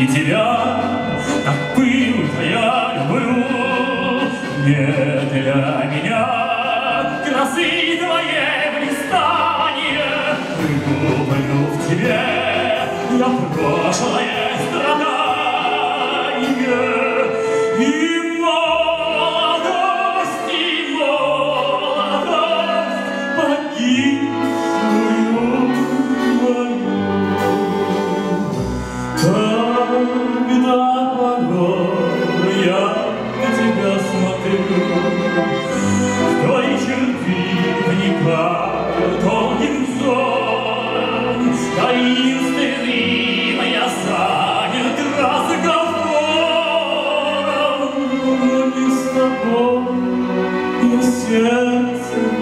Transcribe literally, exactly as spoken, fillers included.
и тебя, как пылко я люблю. Не для меня красы твоей блистания, люблю в тебе я прошлое страдание. И молодость, и молодость погибшую мою. Когда порой я на тебя смотрю, в твои черты вникаю тонким взором, таинственным я занят разговором. Но не с тобой я сердце